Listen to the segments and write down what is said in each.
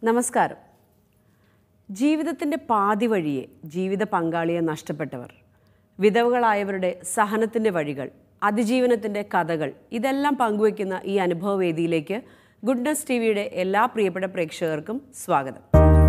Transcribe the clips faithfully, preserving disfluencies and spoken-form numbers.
നമസ്കാരം. ജീവിതത്തിൻ്റെ പാതി വഴിയെ ജീവിത പങ്കാളിയെ നഷ്ടപ്പെട്ടവർ, വിധവകളായവരുടെ സഹനത്തിൻ്റെ വഴികൾ, അതിജീവനത്തിൻ്റെ കഥകൾ ഇതെല്ലാം പങ്കുവയ്ക്കുന്ന ഈ അനുഭവവേദിയിലേക്ക് ഗുഡ്നസ് ടി വിയുടെ എല്ലാ പ്രിയപ്പെട്ട പ്രേക്ഷകർക്കും സ്വാഗതം.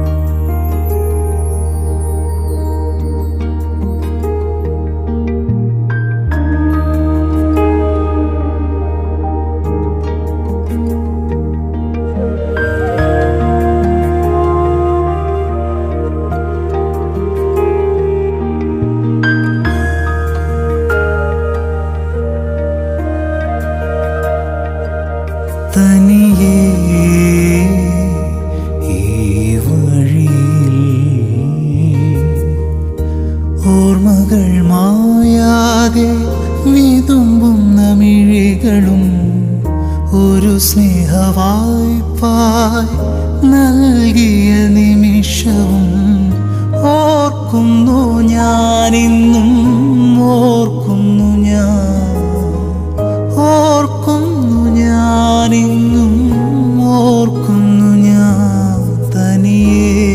ഓർമ്മകൾ മായാതെ വിതുമ്പും നമിഴികളും ഒരു സ്നേഹവായ്പായി നൽകിയ നിമിഷവും ഓർക്കുന്നു ഞാനിന്നും, ഓർക്കുന്നു ഞാൻ, ഓർക്കുന്നു ഞാനിന്നും, ഓർക്കുന്നു ഞാൻ തനിയേ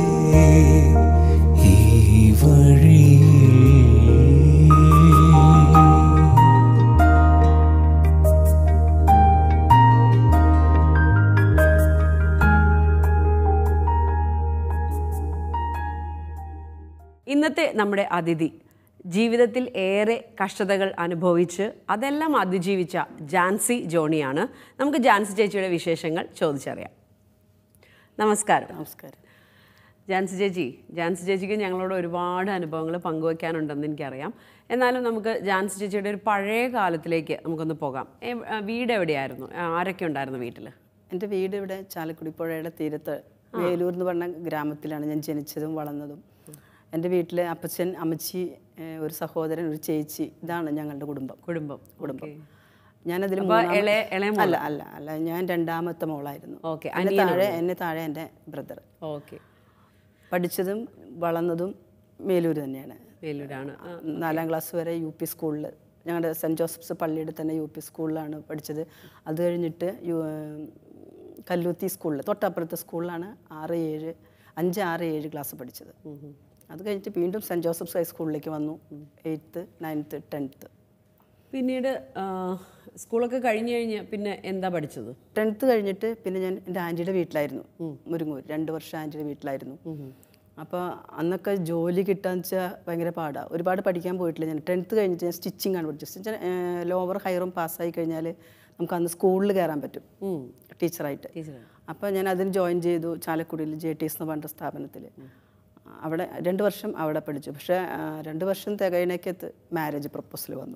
ഈ വഴി. ഇന്നത്തെ നമ്മുടെ അതിഥി ജീവിതത്തിൽ ഏറെ കഷ്ടതകൾ അനുഭവിച്ച് അതെല്ലാം അതിജീവിച്ച ജാൻസി ജോണിയാണ്. നമുക്ക് ജാൻസി ചേച്ചിയുടെ വിശേഷങ്ങൾ ചോദിച്ചറിയാം. നമസ്കാരം. നമസ്കാരം. ജാൻസി ചേച്ചി, ജാൻസി ചേച്ചിക്ക് ഞങ്ങളോട് ഒരുപാട് അനുഭവങ്ങൾ പങ്കുവയ്ക്കാനുണ്ടെന്ന് എനിക്കറിയാം. എന്നാലും നമുക്ക് ജാൻസി ചേച്ചിയുടെ ഒരു പഴയ കാലത്തിലേക്ക് നമുക്കൊന്ന് പോകാം. വീട് എവിടെയായിരുന്നു? ആരൊക്കെ ഉണ്ടായിരുന്നു വീട്ടിൽ? എൻ്റെ വീട് ഇവിടെ ചാലക്കുടി പുഴയുടെ തീരത്ത് വേലൂർ എന്ന് പറഞ്ഞ ഗ്രാമത്തിലാണ് ഞാൻ ജനിച്ചതും വളർന്നതും. എൻ്റെ വീട്ടിൽ അപ്പച്ചൻ, അമ്മച്ചി, ഒരു സഹോദരൻ, ഒരു ചേച്ചി, ഇതാണ് ഞങ്ങളുടെ കുടുംബം. കുടുംബം കുടുംബം ഞാനതിൽ അല്ല അല്ല അല്ല ഞാൻ രണ്ടാമത്തെ മോളായിരുന്നു. എന്നെ താഴെ എന്നെ താഴെ എൻ്റെ ബ്രദർ. ഓക്കെ. പഠിച്ചതും വളർന്നതും മേലൂർ തന്നെയാണ്. വേലൂരാണ്. നാലാം ക്ലാസ് വരെ യു പി സ്കൂളിൽ, ഞങ്ങളുടെ സെൻറ്റ് ജോസഫ്സ് പള്ളിയുടെ തന്നെ യു പി സ്കൂളിലാണ് പഠിച്ചത്. അത് കഴിഞ്ഞിട്ട് യു കല്ലൂത്തി സ്കൂളിൽ, തൊട്ടപ്പുറത്തെ സ്കൂളിലാണ് ആറ് ഏഴ് അഞ്ച് ആറ് ഏഴ് ക്ലാസ് പഠിച്ചത്. അത് കഴിഞ്ഞിട്ട് വീണ്ടും സെൻറ്റ് ജോസഫ്സ് ഹൈസ്കൂളിലേക്ക് വന്നു. Eighth, ninth, tenth. പിന്നീട് സ്കൂളൊക്കെ കഴിഞ്ഞ് കഴിഞ്ഞ് പിന്നെ എന്താ പഠിച്ചത്? ടെൻത്ത് കഴിഞ്ഞിട്ട് പിന്നെ ഞാൻ എൻ്റെ ആൻറ്റിയുടെ വീട്ടിലായിരുന്നു, മുരുങ്ങൂർ. രണ്ട് വർഷം ആൻറ്റിയുടെ വീട്ടിലായിരുന്നു. അപ്പോൾ അന്നൊക്കെ ജോലി കിട്ടാന്ന് വെച്ചാൽ ഭയങ്കര പാടാണ്. ഒരുപാട് പഠിക്കാൻ പോയിട്ടില്ല ഞാൻ. ടെൻത്ത് കഴിഞ്ഞിട്ട് ഞാൻ സ്റ്റിച്ചിങ് ആണ് പഠിച്ചത്. ലോവർ ഹയറും പാസ്സായി കഴിഞ്ഞാൽ നമുക്ക് അന്ന് സ്കൂളിൽ കയറാൻ പറ്റും ടീച്ചറായിട്ട്. അപ്പോൾ ഞാൻ അതിന് ജോയിൻ ചെയ്തു ചാലക്കുടിയിൽ ജെ ടി എസ് എന്ന് പറഞ്ഞ സ്ഥാപനത്തിൽ. അവിടെ രണ്ട് വർഷം അവിടെ പഠിച്ചു. പക്ഷേ രണ്ട് വർഷം തികയണേക്കത്ത് മാരേജ് പ്രപ്പോസൽ വന്നു.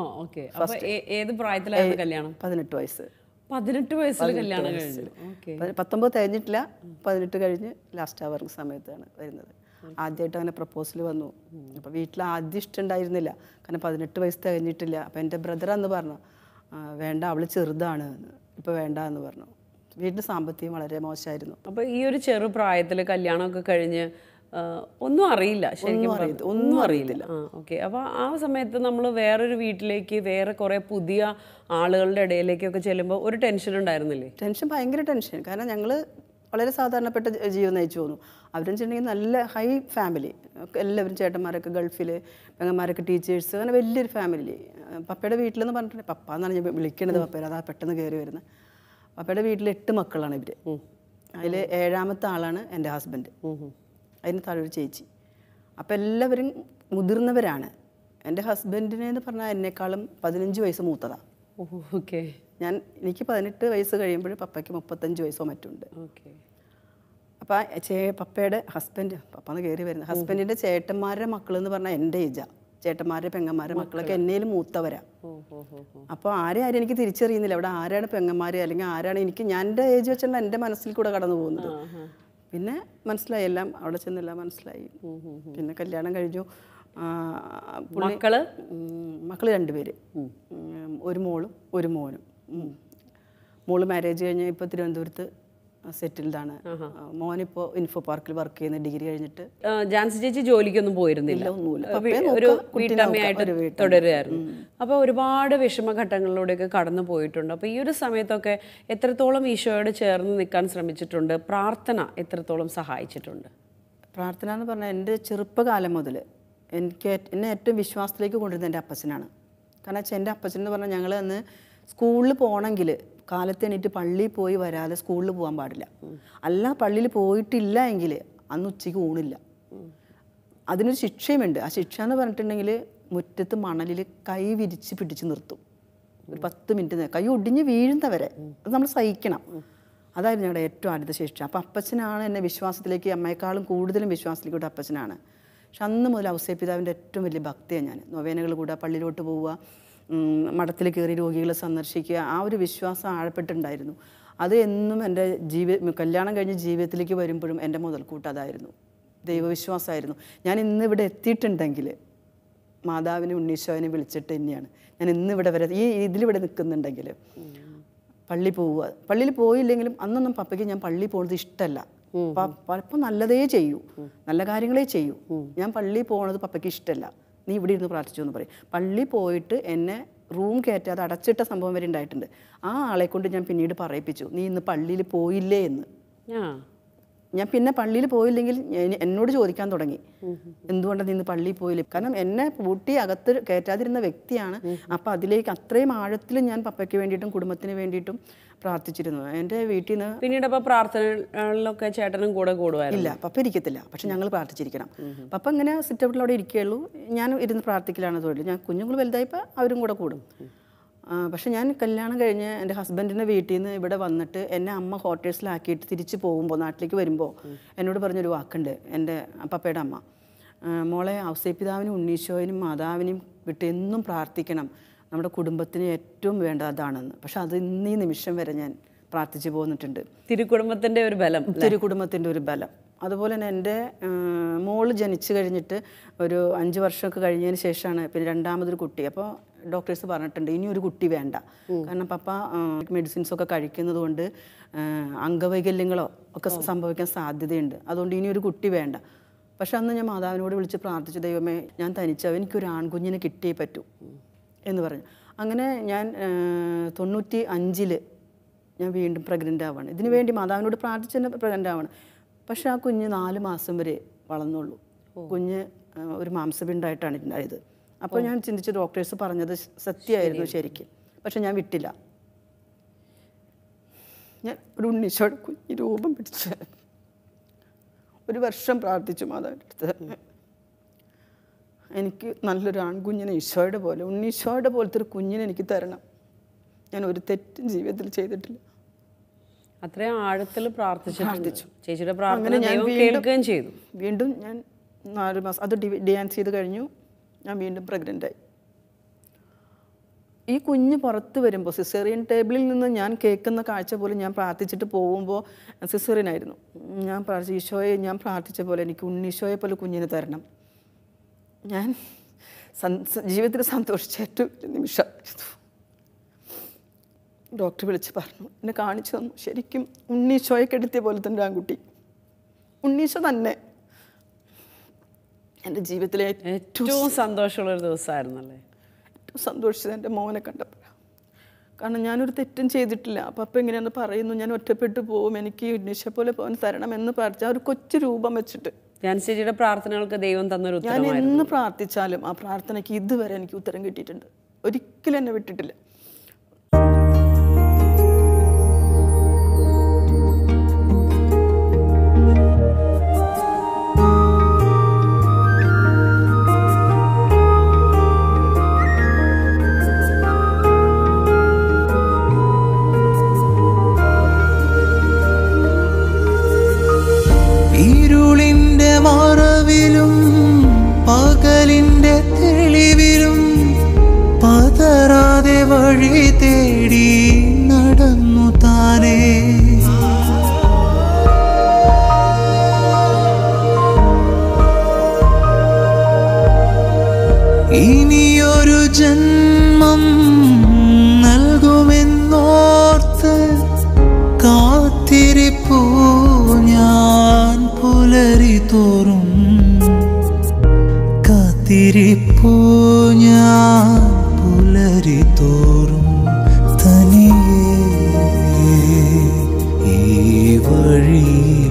ഏത് പ്രായത്തിലായിരുന്നു കല്യാണം? പതിനെട്ട് വയസ്സ്. പതിനെട്ട് വയസ്സിൽ കല്യാണം കഴിഞ്ഞു. പത്തൊമ്പത് തികഞ്ഞിട്ടില്ല, പതിനെട്ട് കഴിഞ്ഞ് ലാസ്റ്റ് അവർ സമയത്താണ് വരുന്നത്. ആദ്യമായിട്ട് അങ്ങനെ പ്രപ്പോസൽ വന്നു. അപ്പോൾ വീട്ടിൽ ആദ്യം ഇഷ്ടമുണ്ടായിരുന്നില്ല, കാരണം പതിനെട്ട് വയസ്സ് തികഞ്ഞിട്ടില്ല. അപ്പോൾ എൻ്റെ ബ്രദർ അന്ന് പറഞ്ഞു, വേണ്ട, അവൾ ചെറുതാണ്, ഇപ്പോൾ വേണ്ട എന്ന് പറഞ്ഞു. വീട്ടിൽ സാമ്പത്തികം വളരെ മോശമായിരുന്നു. അപ്പോൾ ഈ ഒരു ചെറു പ്രായത്തിൽ കല്യാണമൊക്കെ കഴിഞ്ഞ് ഒന്നും അറിയില്ല, ശരിക്കും ഒന്നും അറിയില്ല. ഓക്കെ. അപ്പോൾ ആ സമയത്ത് നമ്മൾ വേറൊരു വീട്ടിലേക്ക്, വേറെ കുറേ പുതിയ ആളുകളുടെ ഇടയിലേക്കൊക്കെ ചെല്ലുമ്പോൾ ഒരു ടെൻഷൻ ഉണ്ടായിരുന്നില്ലേ? ടെൻഷൻ, ഭയങ്കര ടെൻഷൻ. കാരണം ഞങ്ങൾ വളരെ സാധാരണപ്പെട്ട ജീവിതം നയിച്ചു പോന്നു. അവരെന്ന് വെച്ചിട്ടുണ്ടെങ്കിൽ നല്ല ഹൈ ഫാമിലി, എല്ലാവരും ചേട്ടന്മാരൊക്കെ ഗൾഫിൽ, പെങ്ങന്മാരൊക്കെ ടീച്ചേഴ്സ്, അങ്ങനെ വലിയൊരു ഫാമിലി. പപ്പയുടെ വീട്ടിലെന്ന് പറഞ്ഞിട്ടുണ്ടെങ്കിൽ, പപ്പ എന്നാണ് ഞാൻ വിളിക്കണത്, പപ്പേരെ, അതാ പെട്ടെന്ന് കയറി വരുന്നത്. പപ്പയുടെ വീട്ടിൽ എട്ട് മക്കളാണ് ഇവർ. അതിൽ ഏഴാമത്തെ ആളാണ് എൻ്റെ ഹസ്ബൻഡ്. അതിന് താഴെ ഒരു ചേച്ചി. അപ്പോൾ എല്ലാവരും മുതിർന്നവരാണ്. എൻ്റെ ഹസ്ബൻഡിനെ എന്ന് പറഞ്ഞാൽ എന്നെക്കാളും പതിനഞ്ച് വയസ്സ് മൂത്തതാണ്. ഓക്കെ. ഞാൻ എനിക്ക് പതിനെട്ട് വയസ്സ് കഴിയുമ്പോൾ പപ്പയ്ക്ക് മുപ്പത്തഞ്ച് വയസ്സോ മറ്റുണ്ട്. ഓക്കെ. അപ്പോൾ ചേ പപ്പയുടെ ഹസ്ബൻഡ്, പപ്പന്ന് കയറി വരുന്നത്, ഹസ്ബൻഡിൻ്റെ ചേട്ടന്മാരുടെ മക്കളെന്ന് പറഞ്ഞാൽ എൻ്റെ ഏജാണ്. ചേട്ടന്മാരുടെ പെങ്ങന്മാരുടെ മക്കളൊക്കെ എന്നേലും മൂത്തവരാണ്. അപ്പോൾ ആരെ ആരും എനിക്ക് തിരിച്ചറിയുന്നില്ല. അവിടെ ആരാണ് പെങ്ങന്മാർ, അല്ലെങ്കിൽ ആരാണ് എനിക്ക്, ഞാൻ എൻ്റെ ഏജ് വെച്ചാൽ എൻ്റെ മനസ്സിൽ കൂടെ കടന്നു പോകുന്നത്. പിന്നെ മനസ്സിലായി, എല്ലാം അവിടെ ചെന്നെല്ലാം മനസ്സിലായി. പിന്നെ കല്യാണം കഴിഞ്ഞു. മക്കള് മക്കള് രണ്ടുപേര്, ഒരു മോളും ഒരു മോനും. മോള് മാരേജ് കഴിഞ്ഞ് ഇപ്പോൾ തിരുവനന്തപുരത്ത് സെറ്റിൽഡാണ്. മോനിപ്പോൾ ഇൻഫോ പാർക്കിൽ വർക്ക് ചെയ്യുന്ന, ഡിഗ്രി കഴിഞ്ഞിട്ട്. ജാൻസി ചേച്ചി ജോലിക്കൊന്നും പോയിരുന്നില്ല, ഒരു വീട്ടമ്മയായിട്ട് തുടരുകയായിരുന്നു. അപ്പോൾ ഒരുപാട് വിഷമഘട്ടങ്ങളിലൂടെയൊക്കെ കടന്നു പോയിട്ടുണ്ട്. അപ്പോൾ ഈ ഒരു സമയത്തൊക്കെ എത്രത്തോളം ഈശോയോട് ചേർന്ന് നിൽക്കാൻ ശ്രമിച്ചിട്ടുണ്ട്? പ്രാർത്ഥന എത്രത്തോളം സഹായിച്ചിട്ടുണ്ട്? പ്രാർത്ഥന എന്ന് പറഞ്ഞാൽ എൻ്റെ ചെറുപ്പകാലം മുതൽ എനിക്ക് എന്നെ ഏറ്റവും വിശ്വാസത്തിലേക്ക് കൊണ്ടുവരുന്നത് എൻ്റെ അപ്പച്ചനാണ്. കാരണം വെച്ചാൽ എൻ്റെ അപ്പച്ചൻ എന്ന് പറഞ്ഞാൽ ഞങ്ങൾ അന്ന് സ്കൂളിൽ പോകണമെങ്കിൽ കാലത്ത് എണീറ്റ് പള്ളിയിൽ പോയി വരാതെ സ്കൂളിൽ പോകാൻ പാടില്ല. അല്ല പള്ളിയിൽ പോയിട്ടില്ല എങ്കിൽ അന്ന് ഉച്ചയ്ക്ക് ഊണില്ല. അതിനൊരു ശിക്ഷയുമുണ്ട്. ആ ശിക്ഷ എന്ന് പറഞ്ഞിട്ടുണ്ടെങ്കിൽ മുറ്റത്ത് മണലിൽ കൈ വിരിച്ച് പിടിച്ച് നിർത്തും ഒരു പത്ത് മിനിറ്റ്, കൈ ഒടിഞ്ഞ് വീഴുന്നവരെ. അത് നമ്മൾ സഹിക്കണം. അതായിരുന്നു ഞങ്ങളുടെ ഏറ്റവും ആദ്യത്തെ ശിക്ഷ. അപ്പോൾ അപ്പച്ചനാണ് എന്നെ വിശ്വാസത്തിലേക്ക്, അമ്മയെക്കാളും കൂടുതലും വിശ്വാസത്തിലേക്ക് അപ്പച്ചനാണ്. പക്ഷെ അന്ന് മുതൽ ഔസേപ്പ് പിതാവിൻ്റെ ഏറ്റവും വലിയ ഭക്തിയാണ് ഞാൻ. നൊവേനകൾ കൂടെ പള്ളിയിലോട്ട് പോവുക, മഠത്തിൽ കയറി രോഗികളെ സന്ദർശിക്കുക, ആ ഒരു വിശ്വാസം ആഴപ്പെട്ടിട്ടുണ്ടായിരുന്നു. അത് എന്നും എൻ്റെ ജീവി കല്യാണം കഴിഞ്ഞ് ജീവിതത്തിലേക്ക് വരുമ്പോഴും എൻ്റെ മുതൽക്കൂട്ട് അതായിരുന്നു, ദൈവവിശ്വാസമായിരുന്നു. ഞാൻ ഇന്നിവിടെ എത്തിയിട്ടുണ്ടെങ്കിൽ മാതാവിനെ ഉണ്ണീശോനെ വിളിച്ചിട്ട് തന്നെയാണ് ഞാൻ ഇന്നിവിടെ വരെ ഈ ഇതിലിവിടെ നിൽക്കുന്നുണ്ടെങ്കിൽ. പള്ളി പോവുക, പള്ളിയിൽ പോയില്ലെങ്കിലും അന്നൊന്നും പപ്പയ്ക്ക് ഞാൻ പള്ളിയിൽ പോകുന്നത് ഇഷ്ടമല്ല. പലപ്പോൾ നല്ലതേ ചെയ്യൂ, നല്ല കാര്യങ്ങളേ ചെയ്യൂ. ഞാൻ പള്ളിയിൽ പോകുന്നത് പപ്പയ്ക്ക് ഇഷ്ടമല്ല. നീ ഇവിടെ ഇരുന്ന് പ്രാർത്ഥിച്ചു എന്ന് പറയും. പള്ളി പോയിട്ട് എന്നെ റൂം കയറ്റാതെ അടച്ചിട്ട സംഭവം വരെ ഉണ്ടായിട്ടുണ്ട്. ആ ആളെ കൊണ്ട് ഞാൻ പിന്നീട് പറയിപ്പിച്ചു, നീ ഇന്ന് പള്ളിയിൽ പോയില്ലേ എന്ന്. ഞാൻ പിന്നെ പള്ളിയിൽ പോയില്ലെങ്കിൽ എന്നോട് ചോദിക്കാൻ തുടങ്ങി, എന്തുകൊണ്ടാണ് നീ ഇന്ന് പള്ളിയിൽ പോയില്ലേ? കാരണം എന്നെ പൂട്ടി അകത്ത് കയറ്റാതിരുന്ന വ്യക്തിയാണ്. അപ്പം അതിലേക്ക് അത്രയും ആഴത്തിൽ ഞാൻ പപ്പയ്ക്ക് വേണ്ടിയിട്ടും കുടുംബത്തിന് വേണ്ടിയിട്ടും പ്രാർത്ഥിച്ചിരുന്നു. എൻ്റെ വീട്ടിൽ നിന്ന് പിന്നീട് അപ്പോൾ പ്രാർത്ഥനകളിലൊക്കെ ചേട്ടനും കൂടെ കൂടുമായിരുന്നു? ഇല്ല, പപ്പ ഇരിക്കത്തില്ല, പക്ഷെ ഞങ്ങൾ പ്രാർത്ഥിച്ചിരിക്കണം. പപ്പ ഇങ്ങനെ സിറ്റൗട്ടിൽ അവിടെ ഇരിക്കുകയുള്ളൂ, ഞാൻ ഇരുന്ന് പ്രാർത്ഥിക്കലാണ് തൊഴിൽ. ഞാൻ കുഞ്ഞുങ്ങൾ വലുതായപ്പോൾ അവരും കൂടെ കൂടും. പക്ഷെ ഞാൻ കല്യാണം കഴിഞ്ഞ് എൻ്റെ ഹസ്ബൻഡിൻ്റെ വീട്ടിൽ നിന്ന് ഇവിടെ വന്നിട്ട് എന്നെ അമ്മ ഹോട്ടൽസിലാക്കിയിട്ട് തിരിച്ച് പോകുമ്പോൾ, നാട്ടിലേക്ക് വരുമ്പോൾ എന്നോട് പറഞ്ഞൊരു വാക്കുണ്ട് എൻ്റെ പപ്പയുടെ അമ്മ, മോളെ ഔസേപ്പ് പിതാവിനും ഉണ്ണീശോയിനും മാതാവിനും വിട്ട് എന്നും പ്രാർത്ഥിക്കണം, നമ്മുടെ കുടുംബത്തിന് ഏറ്റവും വേണ്ടത് അതാണെന്ന്. പക്ഷെ അത് ഇന്ന് ഈ നിമിഷം വരെ ഞാൻ പ്രാർത്ഥിച്ചു പോന്നിട്ടുണ്ട്. തിരുക്കുടുംബത്തിൻ്റെ ഒരു ബലം, തിരുക്കുടുംബത്തിൻ്റെ ഒരു ബലം. അതുപോലെ തന്നെ എൻ്റെ മോള് ജനിച്ചു കഴിഞ്ഞിട്ട് ഒരു അഞ്ച് വർഷമൊക്കെ കഴിഞ്ഞതിന് ശേഷമാണ് പിന്നെ രണ്ടാമതൊരു കുട്ടി. അപ്പോൾ ഡോക്ടേഴ്സ് പറഞ്ഞിട്ടുണ്ട് ഇനി ഒരു കുട്ടി വേണ്ട, കാരണം പപ്പ മെഡിസിൻസൊക്കെ കഴിക്കുന്നത് കൊണ്ട് അംഗവൈകല്യങ്ങളോ ഒക്കെ സംഭവിക്കാൻ സാധ്യതയുണ്ട്, അതുകൊണ്ട് ഇനി ഒരു കുട്ടി വേണ്ട. പക്ഷെ അന്ന് ഞാൻ മാതാവിനോട് വിളിച്ച് പ്രാർത്ഥിച്ചു, ദൈവമേ ഞാൻ തനിച്ചാവും, എനിക്കൊരു ആൺകുഞ്ഞിനെ കിട്ടിയേ പറ്റൂ എന്ന് പറഞ്ഞു. അങ്ങനെ ഞാൻ തൊണ്ണൂറ്റി അഞ്ചിൽ ഞാൻ വീണ്ടും പ്രഗ്നൻ്റ് ആവാണ്. ഇതിനു വേണ്ടി മാതാവിനോട് പ്രാർത്ഥിച്ച് തന്നെ പ്രഗ്നൻ്റ് ആവാണ്. പക്ഷെ ആ കുഞ്ഞ് നാല് മാസം വരെ വളർന്നുള്ളൂ. കുഞ്ഞ് ഒരു മാംസപിണ്ടായിട്ടാണ് ഉണ്ടായത്. അപ്പോൾ ഞാൻ ചിന്തിച്ച് ഡോക്ടേഴ്സ് പറഞ്ഞത് സത്യമായിരുന്നു ശരിക്കും. പക്ഷെ ഞാൻ വിട്ടില്ല. ഞാൻ ഒരു ഉണ്ണീശോയുടെ കുഞ്ഞ് രൂപം പിടിച്ച് ഒരു വർഷം പ്രാർത്ഥിച്ചു മാതാവിൻ്റെ അടുത്ത്, എനിക്ക് നല്ലൊരു ആൺകുഞ്ഞിനെ ഈശോയുടെ പോലെ ഉണ്ണീശോയുടെ പോലത്തെ ഒരു കുഞ്ഞിനെ എനിക്ക് തരണം. ഞാൻ ഒരു തെറ്റും ജീവിതത്തിൽ ചെയ്തിട്ടില്ല. അത്രയും ആഴത്തിൽ പ്രാർത്ഥിച്ചു. ചേച്ചിയുടെ പ്രാർത്ഥന ദൈവം കേൾക്കുകയും ചെയ്തു. വീണ്ടും ഞാൻ നാല് മാസം അത് ഡാൻസ് ചെയ്ത് കഴിഞ്ഞു. ഞാൻ വീണ്ടും പ്രഗ്നൻ്റായി. ഈ കുഞ്ഞ് പുറത്ത് വരുമ്പോൾ സിസേറിയൻ ടേബിളിൽ നിന്ന് ഞാൻ കേൾക്കുന്ന കാഴ്ച പോലും ഞാൻ പ്രാർത്ഥിച്ചിട്ട് പോകുമ്പോൾ സിസേറിയനായിരുന്നു. ഞാൻ പ്രാർത്ഥിച്ചു, ഈശോയെ ഞാൻ പ്രാർത്ഥിച്ച പോലെ എനിക്ക് ഉണ്ണീശോയെ പോലെ കുഞ്ഞിനെ തരണം. ഞാൻ ജീവിതത്തിൽ സന്തോഷിച്ച ഏറ്റവും നിമിഷം. ഡോക്ടർ വിളിച്ച് പറഞ്ഞു, എന്നെ കാണിച്ചു തന്നു, ശരിക്കും ഉണ്ണീശോയെ കെടുത്തിയ പോലെ തന്നെ ആൺകുട്ടി. ഉണ്ണീശോ തന്നെ. എൻ്റെ ജീവിതത്തിലെ ഏറ്റവും സന്തോഷമുള്ളൊരു ദിവസമായിരുന്നല്ലേ? ഏറ്റവും സന്തോഷിച്ചത് എൻ്റെ മോനെ കണ്ടപ്പോഴാണ്. കാരണം ഞാനൊരു തെറ്റും ചെയ്തിട്ടില്ല. അപ്പം അപ്പം ഇങ്ങനെയൊന്ന് പറയുന്നു, ഞാൻ ഒറ്റപ്പെട്ടു പോവും, എനിക്ക് ഉണ്ണീശോ പോലെ പോകാൻ തരണം എന്ന് പറഞ്ഞ ഒരു കൊച്ചു രൂപം വെച്ചിട്ട് ജാൻസി ചേച്ചിയുടെ പ്രാർത്ഥനകൾക്ക് ദൈവം തന്നൊരു ഞാൻ എന്ന് പ്രാർത്ഥിച്ചാലും ആ പ്രാർത്ഥനയ്ക്ക് ഇതുവരെ എനിക്ക് ഉത്തരം കിട്ടിയിട്ടുണ്ട്. ഒരിക്കലും എന്നെ വിട്ടിട്ടില്ല. മറവിലും പകലിന്റെ തെളിവിലും പതറാതെ വഴി തേടി നടന്നു താനേ. ഇനിയൊരു ജന്മം നൽകുമെന്നോർത്ത് കാത്തിരിപ്പു പോ ഞാൻ പുലരി തോറും തനിയേ ഈ വഴിയിൽ.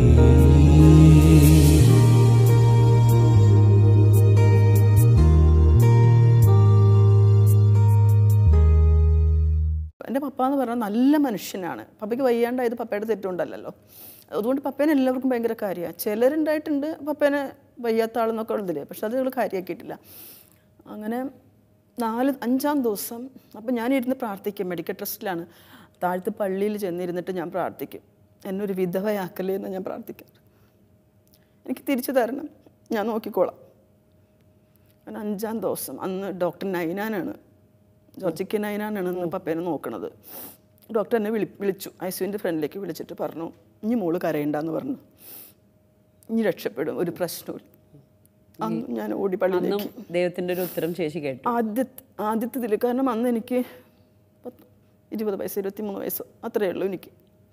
എൻ്റെ പപ്പ എന്ന് പറഞ്ഞാൽ നല്ല മനുഷ്യനാണ്. പപ്പയ്ക്ക് വയ്യാണ്ടായത് പപ്പയുടെ തെറ്റുകൊണ്ടല്ലോ. അതുകൊണ്ട് പപ്പേനെ എല്ലാവർക്കും ഭയങ്കര കാര്യമാണ്. ചിലരുണ്ടായിട്ടുണ്ട് പപ്പേനെ വയ്യാത്ത ആളെന്നൊക്കെ ഉള്ളതില്ലേ, പക്ഷെ അത് ഞങ്ങൾ കാര്യമാക്കിയിട്ടില്ല. അങ്ങനെ നാല് അഞ്ചാം ദിവസം അപ്പം ഞാനിരുന്ന് പ്രാർത്ഥിക്കും. മെഡിക്കൽ ട്രസ്റ്റിലാണ്. താഴത്ത് പള്ളിയിൽ ചെന്നിരുന്നിട്ട് ഞാൻ പ്രാർത്ഥിക്കും, എന്നെ ഒരു വിധവയാക്കലേ എന്ന് ഞാൻ പ്രാർത്ഥിക്കാം. എനിക്ക് തിരിച്ചു തരണം, ഞാൻ നോക്കിക്കോളാം. അങ്ങനെ അഞ്ചാം ദിവസം അന്ന് ഡോക്ടർ നൈനാനാണ്, ജോർജിക്ക് നൈനാനാണ് ഇന്ന് പപ്പേനെ നോക്കണത്. ഡോക്ടർ എന്നെ വിളി വിളിച്ചു ഐ സിയുവിൻ്റെ ഫ്രണ്ടിലേക്ക് വിളിച്ചിട്ട് പറഞ്ഞു, ഇനി മോള് കരയണ്ടെന്ന് പറഞ്ഞു, ഇനി രക്ഷപ്പെടും, ഒരു പ്രശ്നവും. അന്ന് ഞാൻ ഓടി പള്ളിയിലേക്ക്. ദൈവത്തിൻ്റെ ഒരു ഉത്തരം ശേഷി കേട്ടു ആദ്യത്തെ ആദ്യത്തെ കാരണം അന്ന് എനിക്ക് പത്ത് ഇരുപത് വയസ്സ് ഇരുപത്തി മൂന്ന് വയസ്സ് അത്രയേ ഉള്ളൂ എനിക്ക്.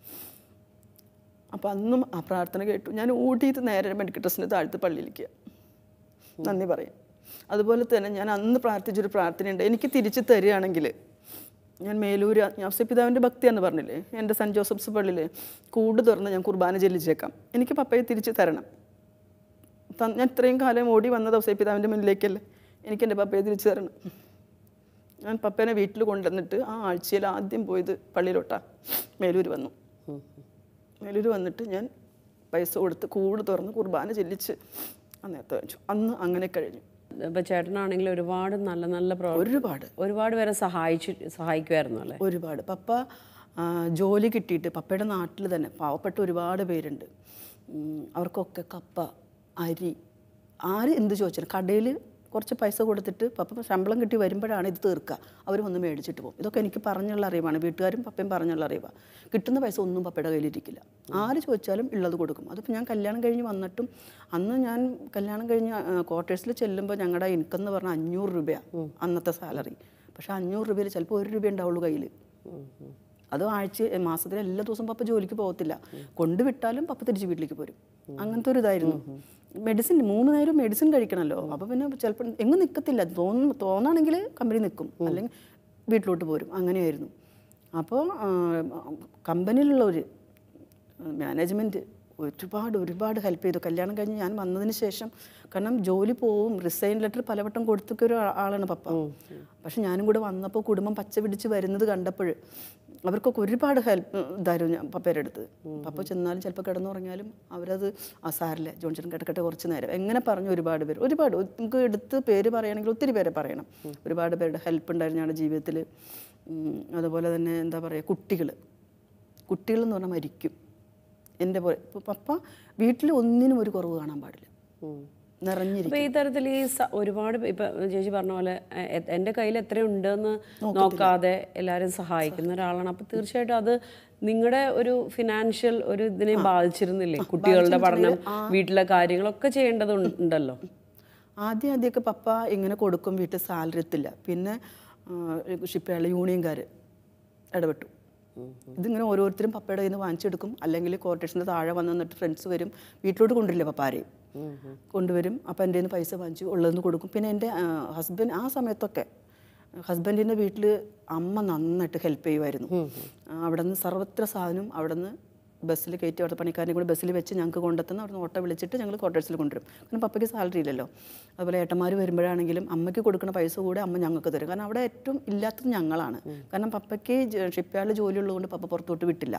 അപ്പം അന്നും ആ പ്രാർത്ഥന കേട്ടു. ഞാൻ ഓടിയിട്ട് നേരെ മെഡിക്കൽ ട്രസ്റ്റിൻ്റെ താഴത്ത് പള്ളിയിലേക്ക് നന്ദി പറയും. അതുപോലെ തന്നെ ഞാൻ അന്ന് പ്രാർത്ഥിച്ചൊരു പ്രാർത്ഥനയുണ്ട്, എനിക്ക് തിരിച്ച് തരികയാണെങ്കിൽ ഞാൻ മേലൂർ ഔസേപ്പിതാവിൻ്റെ ഭക്തിയാണെന്ന് പറഞ്ഞില്ലേ, എൻ്റെ സെൻറ്റ് ജോസഫ്സ് പള്ളിയിൽ കൂട് തുറന്ന് ഞാൻ കുർബാന ചെല്ലിച്ചേക്കാം, എനിക്ക് പപ്പയെ തിരിച്ച് തരണം. ഞാൻ ഇത്രയും കാലം ഓടി വന്നത് ഔസേപ്പിതാവിൻ്റെ മുന്നിലേക്കല്ലേ, എനിക്ക് എൻ്റെ പപ്പയെ തിരിച്ച് തരണം. ഞാൻ പപ്പേനെ വീട്ടിൽ കൊണ്ടുവന്നിട്ട് ആ ആഴ്ചയിൽ ആദ്യം പോയത് പള്ളിയിലോട്ടാ. മേലൂർ വന്നു. മേലൂർ വന്നിട്ട് ഞാൻ പൈസ കൊടുത്ത് കൂട് തുറന്ന് കുർബാന ചെല്ലിച്ച് അന്നേരത്തെ കഴിച്ചു. അന്ന് അങ്ങനെ കഴിഞ്ഞു. ഇപ്പം ചേട്ടനാണെങ്കിൽ ഒരുപാട് നല്ല നല്ല ഒരുപാട് ഒരുപാട് പേരെ സഹായിച്ചു സഹായിക്കുമായിരുന്നു അല്ലേ? ഒരുപാട്. പപ്പ ജോലി കിട്ടിയിട്ട് പപ്പയുടെ നാട്ടിൽ തന്നെ പാവപ്പെട്ട ഒരുപാട് പേരുണ്ട്. അവർക്കൊക്കെ കപ്പ, അരി, ആര് എന്ത് ചോദിച്ചാലും കടയിൽ കുറച്ച് പൈസ കൊടുത്തിട്ട് പപ്പ ശമ്പളം കിട്ടി വരുമ്പോഴാണ് ഇത് തീർക്കുക, അവർ വന്ന് മേടിച്ചിട്ട് പോകും. ഇതൊക്കെ എനിക്ക് പറഞ്ഞുള്ള അറിവാണ്, വീട്ടുകാരും പപ്പയും പറഞ്ഞുള്ള അറിവാണ്. കിട്ടുന്ന പൈസ ഒന്നും പപ്പയുടെ കയ്യിലിരിക്കില്ല, ആര് ചോദിച്ചാലും ഉള്ളത് കൊടുക്കും. അതിപ്പോൾ ഞാൻ കല്യാണം കഴിഞ്ഞ് വന്നിട്ടും അന്ന് ഞാൻ കല്യാണം കഴിഞ്ഞ് ക്വാർട്ടേഴ്സിൽ ചെല്ലുമ്പോൾ ഞങ്ങളുടെ ഇൻകം എന്ന് പറഞ്ഞാൽ അഞ്ഞൂറ് രൂപയാണ് അന്നത്തെ സാലറി. പക്ഷേ അഞ്ഞൂറ് രൂപയിൽ ചിലപ്പോൾ ഒരു രൂപ ഉണ്ടാവുള്ളൂ കയ്യിൽ. അത് ആഴ്ച മാസത്തിൽ എല്ലാ ദിവസവും പപ്പ ജോലിക്ക് പോകത്തില്ല, കൊണ്ടുവിട്ടാലും പപ്പ തിരിച്ച് വീട്ടിലേക്ക് പോരും. അങ്ങനത്തെ ഒരു ഇതായിരുന്നു. മെഡിസിൻ മൂന്ന് നേരം മെഡിസിൻ കഴിക്കണമല്ലോ, അപ്പോൾ പിന്നെ ചിലപ്പോൾ എങ്ങും നിൽക്കത്തില്ല. തോന്നുന്നു തോന്നാണെങ്കിൽ കമ്പനി നിൽക്കും, അല്ലെങ്കിൽ വീട്ടിലോട്ട് പോരും. അങ്ങനെയായിരുന്നു. അപ്പോൾ കമ്പനിയിലുള്ളവർ മാനേജ്മെൻറ്റ് ഒരുപാട് ഒരുപാട് ഹെൽപ്പ് ചെയ്തു. കല്യാണം കഴിഞ്ഞ് ഞാൻ വന്നതിന് ശേഷം, കാരണം ജോലി പോവും, റിസൈൻ ലെറ്റർ പലവട്ടം കൊടുത്തൊക്കെ ഒരു ആളാണ് പപ്പ. പക്ഷെ ഞാനും കൂടെ വന്നപ്പോൾ കുടുംബം പച്ച പിടിച്ച് വരുന്നത് കണ്ടപ്പോൾ അവർക്കൊക്കെ ഒരുപാട് ഹെൽപ്പ് ഇതായിരുന്നു ഞാൻ പപ്പയുടെ അടുത്ത്. പപ്പ ചെന്നാലും ചിലപ്പോൾ കിടന്നുറങ്ങിയാലും അവരത് ആ സാരില്ല ജോൺചേട്ടൻ കിടക്കട്ടെ കുറച്ച് നേരം എങ്ങനെ പറഞ്ഞു. ഒരുപാട് പേര് ഒരുപാട് നമുക്ക് എടുത്ത് പേര് പറയുകയാണെങ്കിൽ ഒത്തിരി പേരെ പറയണം. ഒരുപാട് പേരുടെ ഹെൽപ്പ് ഉണ്ടായിരുന്നു ഞങ്ങളുടെ ജീവിതത്തിൽ. അതുപോലെ തന്നെ എന്താ പറയുക, കുട്ടികൾ കുട്ടികൾ എന്ന് പറഞ്ഞാൽ മരിക്കും എൻ്റെ പോലെ. ഇപ്പോൾ പപ്പ വീട്ടിൽ ഒന്നിനും ഒരു കുറവ് കാണാൻ പാടില്ല, നിറഞ്ഞിരിക്കും. അപ്പോൾ ഈ തരത്തിൽ ഈ ഒരുപാട് ഇപ്പം ചേച്ചി പറഞ്ഞ പോലെ എൻ്റെ കയ്യിൽ എത്രയുണ്ടെന്ന് നോക്കാതെ എല്ലാവരും സഹായിക്കുന്ന ഒരാളാണ്. അപ്പോൾ തീർച്ചയായിട്ടും അത് നിങ്ങളുടെ ഒരു ഫിനാൻഷ്യൽ ഒരു ഇതിനെ ബാധിച്ചിരുന്നില്ലേ? കുട്ടികളുടെ പഠനം, വീട്ടിലെ കാര്യങ്ങളൊക്കെ ചെയ്യേണ്ടതുണ്ടല്ലോ. ആദ്യം ആദ്യമൊക്കെ പപ്പ ഇങ്ങനെ കൊടുക്കും, വീട്ടിൽ സാലറി എത്തില്ല. പിന്നെ ഷിപ്പുകാരുടെ യൂണിയൻകാർ ഇടപെട്ടു. ഇതിങ്ങനെ ഓരോരുത്തരും പപ്പയുടെ കയ്യിൽ നിന്ന് വാങ്ങിച്ചെടുക്കും, അല്ലെങ്കിൽ ക്വാർട്ടേഴ്സിൻ്റെ താഴെ വന്ന് നിന്നിട്ട് ഫ്രണ്ട്സ് വരും, വീട്ടിലോട്ട് കൊണ്ടുവരില്ല പപ്പ ആരെയും കൊണ്ടുവരും. അപ്പോൾ എൻ്റെ നിന്ന് പൈസ വാങ്ങിച്ച് ഉള്ളതെന്ന് കൊടുക്കും. പിന്നെ എൻ്റെ ഹസ്ബൻഡ് ആ സമയത്തൊക്കെ ഹസ്ബൻഡിൻ്റെ വീട്ടിൽ അമ്മ നന്നായിട്ട് ഹെൽപ്പ് ചെയ്യുമായിരുന്നു. അവിടെ നിന്ന് സർവത്ര സാധനവും അവിടെ നിന്ന് ബസ്സിൽ കയറ്റി, അവിടുത്തെ പണിക്കാരനെ കൂടെ ബസ്സിൽ വെച്ച് ഞങ്ങൾക്ക് കൊണ്ടെത്തുന്ന അവിടെ നിന്ന് ഓട്ടോ വിളിച്ചിട്ട് ഞങ്ങൾ ക്വാർട്ടേഴ്സിൽ കൊണ്ടുവരും. കാരണം പപ്പയ്ക്ക് സാലറി ഇല്ലല്ലോ. അതുപോലെ ഏട്ടന്മാർ വരുമ്പോഴാണെങ്കിലും അമ്മയ്ക്ക് കൊടുക്കുന്ന പൈസ കൂടെ അമ്മ ഞങ്ങൾക്ക് തരും. കാരണം അവിടെ ഏറ്റവും ഇല്ലാത്തത് ഞങ്ങളാണ്. കാരണം പപ്പയ്ക്ക് ഷിപ്പ്യാർഡിൽ ജോലി ഉള്ളതുകൊണ്ട് പപ്പ പുറത്തോട്ട് വിട്ടില്ല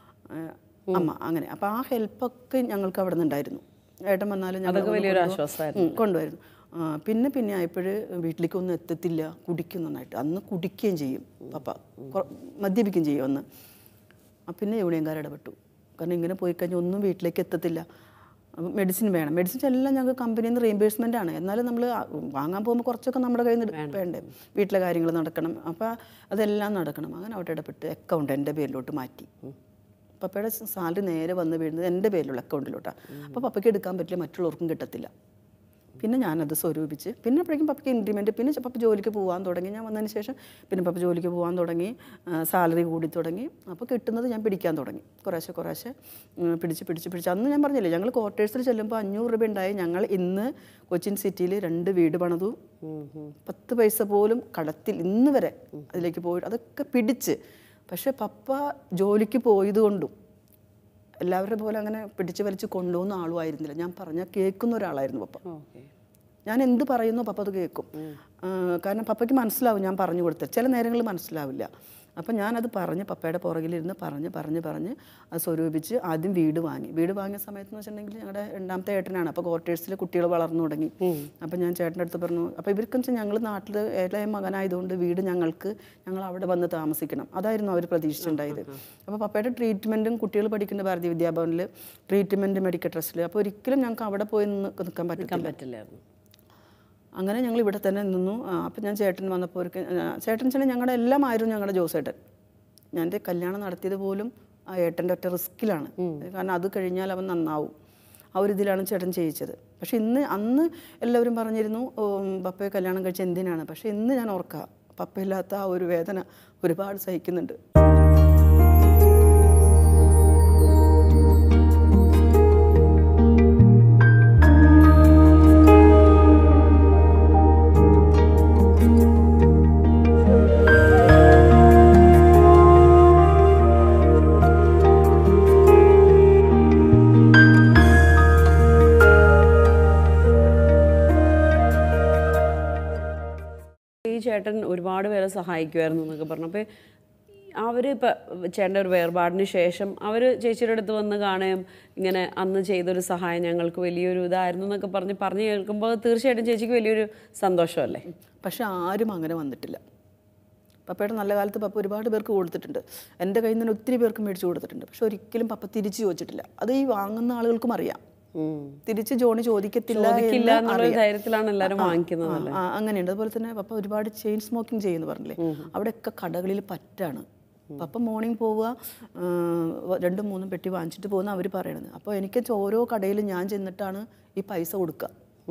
അമ്മ. അങ്ങനെ അപ്പോൾ ആ ഹെൽപ്പൊക്കെ ഞങ്ങൾക്ക് അവിടെ നിന്നുണ്ടായിരുന്നു. ഏട്ടൻ വന്നാലും ഞങ്ങൾ കൊണ്ടുവരുന്നു. പിന്നെ പിന്നെ ആയപ്പോൾ വീട്ടിലേക്ക് ഒന്നും എത്തത്തില്ല, കുടിക്കും നന്നായിട്ട്. അന്ന് കുടിക്കുകയും ചെയ്യും പപ്പ, മദ്യപിക്കുകയും ചെയ്യും അന്ന്. പിന്നെ യൂണിയൻകാർ ഇടപെട്ടു. കാരണം ഇങ്ങനെ പോയി കഴിഞ്ഞാൽ ഒന്നും വീട്ടിലേക്ക് എത്തത്തില്ല. മെഡിസിൻ വേണം. മെഡിസിൻ എല്ലാം ഞങ്ങൾക്ക് കമ്പനിയിൽ നിന്ന് റീഇംബേഴ്സ്മെൻ്റ് ആണ്. എന്നാലും നമ്മൾ വാങ്ങാൻ പോകുമ്പോൾ കുറച്ചൊക്കെ നമ്മുടെ കയ്യിൽ നിന്ന് വേണ്ടേ, വീട്ടിലെ കാര്യങ്ങൾ നടക്കണം. അപ്പോൾ അതെല്ലാം നടക്കണം. അങ്ങനെ അവിടെ ഇടപെട്ട് അക്കൗണ്ട് എൻ്റെ പേരിലോട്ട് മാറ്റി. പപ്പയുടെ സാലറി നേരെ വന്ന് വീഴുന്നത് എൻ്റെ പേരിലുള്ള അക്കൗണ്ടിലോട്ടാണ്. അപ്പോൾ പപ്പയ്ക്ക് എടുക്കാൻ പറ്റില്ല, മറ്റുള്ളവർക്കും കിട്ടത്തില്ല. പിന്നെ ഞാനത് സ്വരൂപിച്ച് പിന്നെ അപ്പോഴേക്കും പപ്പയ്ക്ക് ഇൻക്രിമെൻറ്റ് പിന്നെ പപ്പ ജോലിക്ക് പോകാൻ തുടങ്ങി. ഞാൻ വന്നതിന് ശേഷം പിന്നെ പപ്പ ജോലിക്ക് പോകാൻ തുടങ്ങി, സാലറി കൂടി തുടങ്ങി. അപ്പോൾ കിട്ടുന്നത് ഞാൻ പിടിക്കാൻ തുടങ്ങി, കുറേശ്ശെ കുറേശ്ശെ പിടിച്ച് പിടിച്ച് പിടിച്ച്. അന്ന് ഞാൻ പറഞ്ഞില്ലേ, ഞങ്ങൾ ക്വാർട്ടേഴ്സിൽ ചെല്ലുമ്പോൾ അഞ്ഞൂറ് രൂപ ഉണ്ടായി. ഞങ്ങൾ ഇന്ന് കൊച്ചിൻ സിറ്റിയിൽ രണ്ട് വീട് പണിതു, പത്ത് പൈസ പോലും കടത്തിൽ ഇന്ന് വരെ അതിലേക്ക് പോയിട്ട് അതൊക്കെ പിടിച്ച്. പക്ഷേ പപ്പ ജോലിക്ക് പോയതുകൊണ്ടും എല്ലാവരുടെ പോലെ അങ്ങനെ പിടിച്ച് വലിച്ച് കൊണ്ടുപോകുന്ന ആളും ആയിരുന്നില്ല. ഞാൻ പറഞ്ഞാൽ കേൾക്കുന്ന ഒരാളായിരുന്നു പപ്പ. ഞാൻ എന്ത് പറയുന്നോ പപ്പ അത് കേൾക്കും. കാരണം പപ്പയ്ക്ക് മനസ്സിലാവും ഞാൻ പറഞ്ഞു കൊടുത്തത്, ചില നേരങ്ങളിൽ മനസ്സിലാവില്ല. അപ്പം ഞാനത് പറഞ്ഞ് പപ്പയുടെ പുറകിലിരുന്ന് പറഞ്ഞ് പറഞ്ഞ് പറഞ്ഞ് അത് സ്വരൂപിച്ച് ആദ്യം വീട് വാങ്ങി. വീട് വാങ്ങിയ സമയത്ത് എന്ന് വെച്ചിട്ടുണ്ടെങ്കിൽ ഞങ്ങളുടെ രണ്ടാമത്തെ ഏട്ടനാണ്. അപ്പോൾ ക്വാർട്ടേഴ്സിൽ കുട്ടികൾ വളർന്നു തുടങ്ങി. അപ്പം ഞാൻ ചേട്ടൻ്റെ അടുത്ത് പറഞ്ഞു, അപ്പോൾ ഇവർക്കും വെച്ചാൽ ഞങ്ങൾ നാട്ടിൽ ഇളയ മകനായതുകൊണ്ട് വീട് ഞങ്ങൾക്ക് ഞങ്ങൾ അവിടെ വന്ന് താമസിക്കണം, അതായിരുന്നു അവർ പ്രതീക്ഷിച്ചിട്ടുണ്ടായത്. അപ്പോൾ പപ്പയുടെ ട്രീറ്റ്മെൻറ്റും കുട്ടികൾ പഠിക്കുന്ന ഭാരതീയ വിദ്യാഭവനിൽ ട്രീറ്റ്മെൻറ്റ് മെഡിക്കൽ ട്രസ്റ്റിൽ, അപ്പോൾ ഒരിക്കലും ഞങ്ങൾക്ക് അവിടെ പോയി നിൽക്കാൻ പറ്റില്ല പറ്റില്ലായിരുന്നു. അങ്ങനെ ഞങ്ങൾ ഇവിടെ തന്നെ നിന്നു. അപ്പം ഞാൻ ചേട്ടൻ വന്നപ്പോൾ ഒരു ചേട്ടൻ വെച്ചാൽ ഞങ്ങളുടെ എല്ലാമായിരുന്നു ഞങ്ങളുടെ ജോസേട്ടൻ. ഞാൻ എൻ്റെ കല്യാണം നടത്തിയത് പോലും ആ ഏട്ടൻ്റെ ഒറ്റ റിസ്കിലാണ്. കാരണം അത് കഴിഞ്ഞാൽ അവൻ നന്നാവും, ആ ഒരു ഇതിലാണ് ചേട്ടൻ ചെയ്യിച്ചത്. പക്ഷെ ഇന്ന് അന്ന് എല്ലാവരും പറഞ്ഞിരുന്നു പപ്പയെ കല്യാണം കഴിച്ച എന്തിനാണ്. പക്ഷെ ഇന്ന് ഞാൻ ഓർക്കാം, പപ്പയില്ലാത്ത ആ ഒരു വേദന ഒരുപാട് സഹിക്കുന്നുണ്ട്. ചേട്ടൻ ഒരുപാട് പേരെ സഹായിക്കുമായിരുന്നു എന്നൊക്കെ പറഞ്ഞു. അപ്പോൾ അവർ ഇപ്പം ചേട്ടൻ്റെ ഒരു വേർപാടിന് ശേഷം അവർ ചേച്ചിയുടെ അടുത്ത് വന്ന് കാണുകയും ഇങ്ങനെ അന്ന് ചെയ്തൊരു സഹായം ഞങ്ങൾക്ക് വലിയൊരു ഇതായിരുന്നു എന്നൊക്കെ പറഞ്ഞ് പറഞ്ഞ് കേൾക്കുമ്പോൾ തീർച്ചയായിട്ടും ചേച്ചിക്ക് വലിയൊരു സന്തോഷമല്ലേ. പക്ഷെ ആരും അങ്ങനെ വന്നിട്ടില്ല. പപ്പയുടെ നല്ല കാലത്ത് പപ്പ ഒരുപാട് പേർക്ക് കൊടുത്തിട്ടുണ്ട്, എൻ്റെ കയ്യിൽ നിന്ന് ഒത്തിരി പേർക്ക് മേടിച്ച് കൊടുത്തിട്ടുണ്ട്. പക്ഷെ ഒരിക്കലും പപ്പ തിരിച്ചു ചോദിച്ചിട്ടില്ല. അത് ഈ വാങ്ങുന്ന ആളുകൾക്കും അറിയാം, തിരിച്ച് ജോണി ചോദിക്കത്തില്ല ധൈര്യത്തിലാണ് എല്ലാവരും വാങ്ങിക്കുന്നത്. അങ്ങനെയുണ്ട്. അതുപോലെ തന്നെ പപ്പ ഒരുപാട് ചെയിൻ സ്മോക്കിംഗ് ചെയ്യുന്നു പറഞ്ഞില്ലേ, അവിടെയൊക്കെ കടകളിൽ പറ്റാണ്. പപ്പ മോർണിംഗ് പോവുക, രണ്ടും മൂന്നും പെട്ടി വാങ്ങിച്ചിട്ട് പോകുന്ന അവർ പറയണത്. അപ്പോൾ എനിക്ക് ഓരോ കടയിലും ഞാൻ ചെന്നിട്ടാണ് ഈ പൈസ കൊടുക്കുക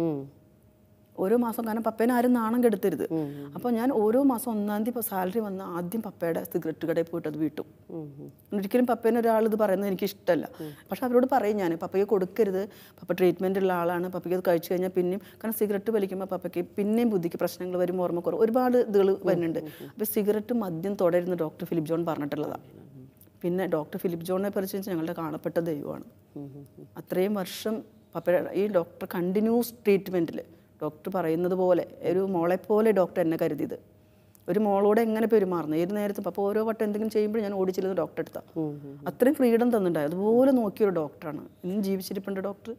ഓരോ മാസം. കാരണം പപ്പേനെ ആരും നാണം കെടുത്തരുത്. അപ്പോൾ ഞാൻ ഓരോ മാസം ഒന്നാം തീയതി ഇപ്പോൾ സാലറി വന്ന ആദ്യം പപ്പയുടെ സിഗരറ്റ് കടയിൽ പോയിട്ട് അത് വീട്ടും. ഒരിക്കലും പപ്പേനെ ഒരാൾ ഇത് പറയുന്നത് എനിക്ക് ഇഷ്ടമല്ല. പക്ഷെ അവരോട് പറയും ഞാൻ, പപ്പയ്ക്ക് കൊടുക്കരുത്, പപ്പ ട്രീറ്റ്മെൻ്റ് ഉള്ള ആളാണ്, പപ്പയ്ക്ക് അത് കഴിച്ചു കഴിഞ്ഞാൽ പിന്നെയും, കാരണം സിഗരറ്റ് വലിക്കുമ്പോൾ പപ്പയ്ക്ക് പിന്നെയും ബുദ്ധിക്ക് പ്രശ്നങ്ങൾ വരും, ഓർമ്മക്കുറവ് ഒരുപാട് ഇതുകൾ വരുന്നുണ്ട്. അപ്പോൾ സിഗരറ്റ് മദ്യം തുടരുന്ന ഡോക്ടർ ഫിലിപ്പ് ജോൺ പറഞ്ഞിട്ടുള്ളതാണ്. പിന്നെ ഡോക്ടർ ഫിലിപ്പ് ജോണിനെ പരിചയിച്ച് ഞങ്ങളുടെ കാണപ്പെട്ട ദൈവമാണ്. അത്രയും വർഷം പപ്പ ഈ ഡോക്ടർ കണ്ടിന്യൂസ് ട്രീറ്റ്മെൻറ്റിൽ ഡോക്ടർ പറയുന്നത് പോലെ ഒരു മോളെപ്പോലെ ഡോക്ടർ എന്നെ കരുതിയത്. ഒരു മോളോട് എങ്ങനെ പെരുമാറുന്നത് ഏത് നേരത്തും. അപ്പോൾ ഓരോ വട്ടം എന്തെങ്കിലും ചെയ്യുമ്പോൾ ഞാൻ ഓടിച്ചിരുന്നത് ഡോക്ടർ എടുത്താൽ അത്രയും ഫ്രീഡം തന്നിട്ടുണ്ടായി. അതുപോലെ നോക്കിയൊരു ഡോക്ടറാണ്. ഇന്നും ജീവിച്ചിരിപ്പുണ്ട് ഡോക്ടർ.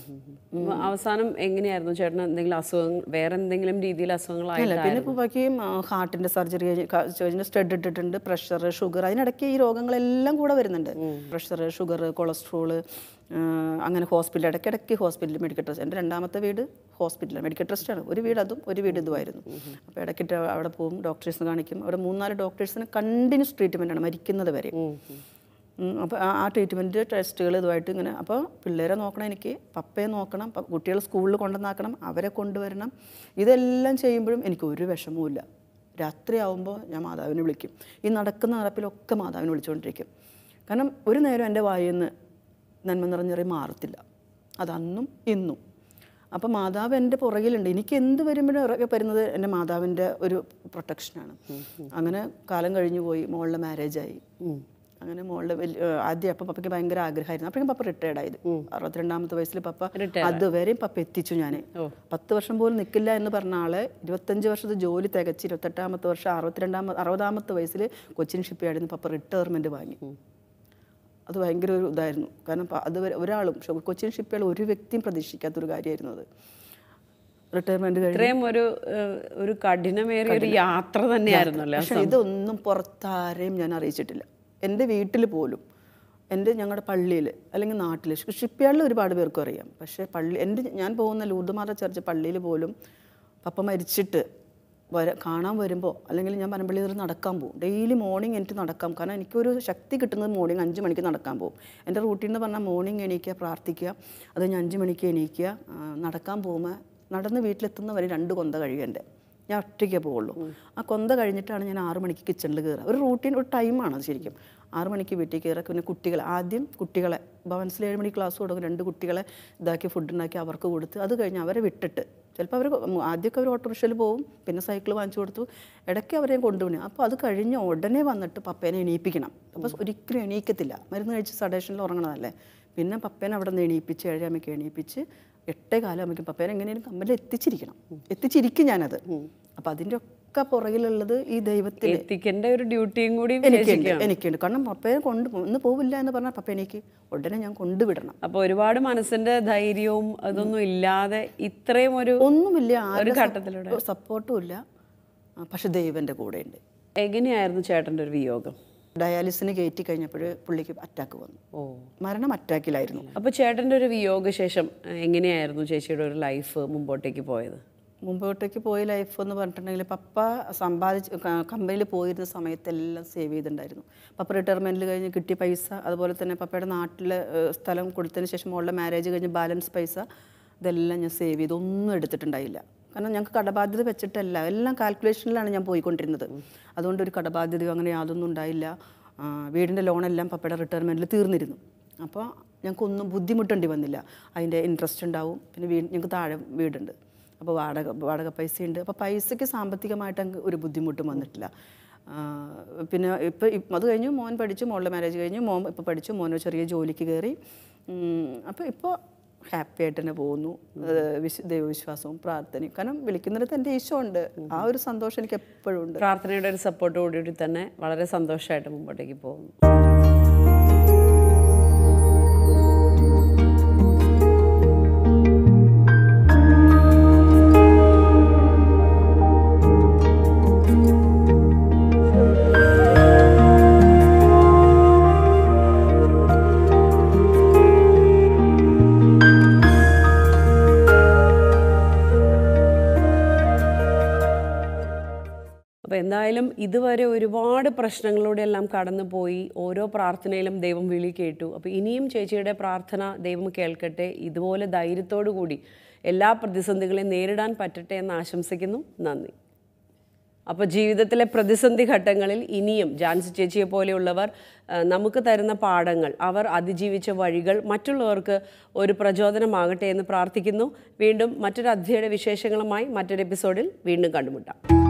അവസാനം എങ്ങനെയായിരുന്നു ചേട്ടന് എന്തെങ്കിലും അസുഖങ്ങൾ, വേറെ എന്തെങ്കിലും രീതിയിൽ അസുഖങ്ങളായില്ല? പിന്നെ ഇപ്പോൾ ബാക്കി ഹാർട്ടിൻ്റെ സർജറി കഴിഞ്ഞ് സ്റ്റഡ് ഇട്ടിട്ടുണ്ട്, പ്രഷർ, ഷുഗർ, അതിനിടയ്ക്ക് ഈ രോഗങ്ങളെല്ലാം കൂടെ വരുന്നുണ്ട്. പ്രഷർ, ഷുഗർ, കൊളസ്ട്രോള്, അങ്ങനെ ഹോസ്പിറ്റൽ, ഇടയ്ക്കിടയ്ക്ക് ഹോസ്പിറ്റൽ, മെഡിക്കൽ ട്രസ്റ്റ്. എൻ്റെ രണ്ടാമത്തെ വീട് ഹോസ്പിറ്റലാണ്, മെഡിക്കൽ ട്രസ്റ്റാണ്. ഒരു വീട് അതും ഒരു വീട് ഇതുമായിരുന്നു. അപ്പോൾ ഇടയ്ക്കിട്ട് അവിടെ പോകും, ഡോക്ടേഴ്സിനെ കാണിക്കും. അവിടെ മൂന്നാല് ഡോക്ടേഴ്സിന് കണ്ടിന്യൂസ് ട്രീറ്റ്മെൻറ്റാണ് മരിക്കുന്നത് വരെ. അപ്പോൾ ആ ട്രീറ്റ്മെൻറ്റ് ടെസ്റ്റുകൾ ഇതുമായിട്ട് ഇങ്ങനെ. അപ്പോൾ പിള്ളേരെ നോക്കണം, എനിക്ക് പപ്പയെ നോക്കണം, കുട്ടികളെ സ്കൂളിൽ കൊണ്ടുവന്നാക്കണം, അവരെ കൊണ്ടുവരണം. ഇതെല്ലാം ചെയ്യുമ്പോഴും എനിക്ക് ഒരു വിഷമവും ഇല്ല. രാത്രിയാവുമ്പോൾ ഞാൻ മാതാവിനെ വിളിക്കും. ഈ നടക്കുന്ന നടപ്പിലൊക്കെ മാതാവിനെ വിളിച്ചുകൊണ്ടിരിക്കും. കാരണം ഒരു നേരം എൻ്റെ വായിൽ നിന്ന് നന്മ നിറഞ്ഞറി മാറത്തില്ല, അതന്നും ഇന്നും. അപ്പോൾ മാതാവ് എൻ്റെ പുറകിലുണ്ട്. എനിക്ക് എന്ത് വരുമ്പോഴും ഇറങ്ങി വരുന്നത് എൻ്റെ മാതാവിൻ്റെ ഒരു പ്രൊട്ടക്ഷനാണ്. അങ്ങനെ കാലം കഴിഞ്ഞു പോയി, മോളുടെ മാരേജായി. അങ്ങനെ മോളുടെ വലിയ ആദ്യം അപ്പം പപ്പയ്ക്ക് ഭയങ്കര ആഗ്രഹമായിരുന്നു. അപ്പോഴും പപ്പ റിട്ടയർഡായത് അറുപത്തിരണ്ടാമത്തെ വയസ്സിൽ. പപ്പ അതുവരെയും പപ്പ എത്തിച്ചു. ഞാൻ പത്ത് വർഷം പോലും നിൽക്കില്ല എന്ന് പറഞ്ഞ ആളെ ഇരുപത്തഞ്ച് വർഷത്തെ ജോലി തികച്ച് ഇരുപത്തെട്ടാമത്തെ വർഷം അറുപത്തിരണ്ടാമ അറുപതാമത്തെ വയസ്സിൽ കൊച്ചിൻ ഷിപ്പ്യാർഡിൽ നിന്ന് പപ്പ റിട്ടയർമെൻറ്റ് വാങ്ങി. അത് ഭയങ്കര ഒരു ഇതായിരുന്നു. കാരണം അത് ഒരാളും കൊച്ചിൻ ഷിപ്പ്യാർഡ് ഒരു വ്യക്തിയും പ്രതീക്ഷിക്കാത്തൊരു കാര്യമായിരുന്നു അത്. റിട്ടയർമെൻറ്റ് കഴിഞ്ഞ ഒരു ഒരു കഠിനമേറിയ ഒരു യാത്ര തന്നെയായിരുന്നല്ലോ. പക്ഷേ ഇതൊന്നും പുറത്താരെയും ഞാൻ അറിയിച്ചിട്ടില്ല. എൻ്റെ വീട്ടിൽ പോലും, എൻ്റെ ഞങ്ങളുടെ പള്ളിയിൽ അല്ലെങ്കിൽ നാട്ടിൽ, ഷിപ്പ്യാർഡിൽ ഒരുപാട് പേർക്കും അറിയാം. പക്ഷേ പള്ളി, എൻ്റെ ഞാൻ പോകുന്ന ലൂർദ്മാത ചർച്ച് പള്ളിയിൽ പോലും പപ്പ മരിച്ചിട്ട് വര കാണാൻ വരുമ്പോൾ, അല്ലെങ്കിൽ ഞാൻ പനമ്പള്ളി നിന്ന് നടക്കാൻ പോകും. ഡെയിലി മോർണിംഗ് എനിക്ക് നടക്കാം. കാരണം എനിക്കൊരു ശക്തി കിട്ടുന്നത് മോർണിംഗ് അഞ്ച് മണിക്ക് നടക്കാൻ പോകും. എൻ്റെ റൂട്ടീൻ എന്ന് പറഞ്ഞാൽ മോർണിംഗ് എണീക്കുക, പ്രാർത്ഥിക്കുക, അത് കഴിഞ്ഞ് അഞ്ച് മണിക്ക് എണീക്കുക, നടക്കാൻ പോകുമ്പോൾ നടന്ന് വീട്ടിലെത്തുന്നവരെ രണ്ട് കൊന്ത കഴിയും എൻ്റെ. ഞാൻ ഒറ്റയ്ക്കേ പോവുള്ളൂ. ആ കൊന്ത കഴിഞ്ഞിട്ടാണ് ഞാൻ ആറ് മണിക്ക് കിച്ചണിൽ കയറുക. ഒരു റൂട്ടീൻ, ഒരു ടൈമാണ് അത് ശരിക്കും. ആറ് മണിക്ക് വീട്ടിൽ കയറുക. പിന്നെ കുട്ടികളെ ആദ്യം കുട്ടികളെ ഭവൻസിൽ ഏഴ് മണിക്ക് ക്ലാസ് കൊടുക്കും. രണ്ട് കുട്ടികളെ ഇതാക്കി ഫുഡ് ഉണ്ടാക്കി അവർക്ക് കൊടുത്ത് അത് കഴിഞ്ഞ് അവരെ വിട്ടിട്ട് ചിലപ്പോൾ അവർ ആദ്യമൊക്കെ അവർ ഓട്ടോറിക്ഷയിൽ പോകും, പിന്നെ സൈക്കിൾ വാങ്ങിച്ചു കൊടുത്തു, ഇടയ്ക്ക് അവരെയും കൊണ്ടുപോകണം. അപ്പോൾ അത് കഴിഞ്ഞ് ഉടനെ വന്നിട്ട് പപ്പേനെ എണീപ്പിക്കണം. അപ്പോൾ ഒരിക്കലും എണീക്കത്തില്ല, മരുന്ന് കഴിച്ച് സഡേഷനിൽ ഉറങ്ങണതല്ലേ. പിന്നെ പപ്പേനെ അവിടെ നിന്ന് എണീപ്പിച്ച് ഏഴാമയ്ക്ക് എണീപ്പിച്ച് എട്ടേ കാലമാകുമ്പോൾ പപ്പേനെ എങ്ങനെയും കമ്മലിൽ എത്തിച്ചിരിക്കണം, എത്തിച്ചിരിക്കും ഞാനത്. അപ്പം അതിൻ്റെ ഒക്കെ പുറകിലുള്ളത് ഈ ദൈവത്തിൽ എത്തിക്കേണ്ട ഒരു ഡ്യൂട്ടിയും കൂടി എനിക്കുണ്ട് എനിക്കുണ്ട് കാരണം പപ്പയെ കൊണ്ട് ഇന്ന് പോവില്ല എന്ന് പറഞ്ഞാൽ പപ്പ എനിക്ക് ഉടനെ ഞാൻ കൊണ്ടുവിടണം. അപ്പോൾ ഒരുപാട് മനസ്സിന്റെ ധൈര്യവും അതൊന്നും ഇല്ലാതെ ഇത്രയും ഒരു ഒന്നുമില്ല, ഒരു ഘട്ടത്തിലൂടെ സപ്പോർട്ടും ഇല്ല, പക്ഷെ ദൈവൻ്റെ കൂടെയുണ്ട്. എങ്ങനെയായിരുന്നു ചേട്ടൻ്റെ ഒരു വിയോഗം? ഡയാലിസിന് കയറ്റി കഴിഞ്ഞപ്പോൾ പുള്ളിക്ക് അറ്റാക്ക് വന്നു. ഓ മരണം അറ്റാക്കിലായിരുന്നു. അപ്പോൾ ചേട്ടൻ്റെ ഒരു വിയോഗശേഷം എങ്ങനെയായിരുന്നു ചേച്ചിയുടെ ഒരു ലൈഫ് മുമ്പോട്ടേക്ക് പോയത്? മുമ്പോട്ടേക്ക് പോയ ലൈഫ് എന്ന് പറഞ്ഞിട്ടുണ്ടെങ്കിൽ പപ്പ സമ്പാദിച്ച് കമ്പനിയിൽ പോയിരുന്ന സമയത്തെല്ലാം സേവ് ചെയ്തിട്ടുണ്ടായിരുന്നു. പപ്പ റിട്ടയർമെൻറ്റിൽ കഴിഞ്ഞ് കിട്ടിയ പൈസ, അതുപോലെ തന്നെ പപ്പയുടെ നാട്ടിലെ സ്ഥലം കൊടുത്തതിന് ശേഷം മോളുടെ മാരേജ് കഴിഞ്ഞ് ബാലൻസ് പൈസ ഇതെല്ലാം ഞാൻ സേവ് ചെയ്ത് ഒന്നും എടുത്തിട്ടുണ്ടായില്ല. കാരണം ഞങ്ങൾക്ക് കടബാധ്യത വെച്ചിട്ടല്ല, എല്ലാം കാൽക്കുലേഷനിലാണ് ഞാൻ പോയിക്കൊണ്ടിരുന്നത്. അതുകൊണ്ട് ഒരു കടബാധ്യതയോ അങ്ങനെ യാതൊന്നും ഉണ്ടായില്ല. വീടിൻ്റെ ലോണെല്ലാം പപ്പയുടെ റിട്ടയർമെൻറ്റിൽ തീർന്നിരുന്നു. അപ്പോൾ ഞങ്ങൾക്കൊന്നും ബുദ്ധിമുട്ടേണ്ടി വന്നില്ല. അതിൻ്റെ ഇൻട്രസ്റ്റ് ഉണ്ടാവും. പിന്നെ വീട് ഞങ്ങൾക്ക് താഴെ വീടുണ്ട്, അപ്പോൾ വാടക വാടക പൈസയുണ്ട്. അപ്പോൾ പൈസയ്ക്ക് സാമ്പത്തികമായിട്ട് ഒരു ബുദ്ധിമുട്ടും വന്നിട്ടില്ല. പിന്നെ ഇപ്പോൾ അത് കഴിഞ്ഞു മോൻ പഠിച്ചു, മോളുടെ മാരേജ് കഴിഞ്ഞു, മോൻ ഇപ്പോൾ പഠിച്ചു, മോനോ ചെറിയ ജോലിക്ക് കയറി. അപ്പോൾ ഇപ്പോൾ ഹാപ്പി ആയിട്ട് തന്നെ പോകുന്നു. വിശ് ദൈവവിശ്വാസവും പ്രാർത്ഥനയും, കാരണം വിളിക്കുന്നിടത്ത് എൻ്റെ ഈശോ ഉണ്ട്. ആ ഒരു സന്തോഷം എനിക്ക് എപ്പോഴും ഉണ്ട്. പ്രാർത്ഥനയുടെ ഒരു സപ്പോർട്ടോടുകൂടി തന്നെ വളരെ സന്തോഷമായിട്ട് മുമ്പോട്ടേക്ക് പോകുന്നു. അപ്പോൾ എന്തായാലും ഇതുവരെ ഒരുപാട് പ്രശ്നങ്ങളിലൂടെ എല്ലാം കടന്നു പോയി. ഓരോ പ്രാർത്ഥനയിലും ദൈവം വിളി കേട്ടു. അപ്പോൾ ഇനിയും ചേച്ചിയുടെ പ്രാർത്ഥന ദൈവം കേൾക്കട്ടെ. ഇതുപോലെ ധൈര്യത്തോടു കൂടി എല്ലാ പ്രതിസന്ധികളെയും നേരിടാൻ പറ്റട്ടെ എന്ന് ആശംസിക്കുന്നു. നന്ദി. അപ്പോൾ ജീവിതത്തിലെ പ്രതിസന്ധി ഘട്ടങ്ങളിൽ ഇനിയും ജാൻസി ചേച്ചിയെ പോലെയുള്ളവർ നമുക്ക് തരുന്ന പാഠങ്ങൾ, അവർ അതിജീവിച്ച വഴികൾ മറ്റുള്ളവർക്ക് ഒരു പ്രചോദനമാകട്ടെ എന്ന് പ്രാർത്ഥിക്കുന്നു. വീണ്ടും മറ്റൊരു അധ്യായയുടെ വിശേഷങ്ങളുമായി മറ്റൊരു എപ്പിസോഡിൽ വീണ്ടും കണ്ടുമുട്ടാം.